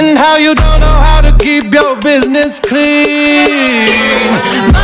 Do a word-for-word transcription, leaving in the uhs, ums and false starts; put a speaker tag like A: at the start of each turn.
A: and how you don't know how to keep your business clean.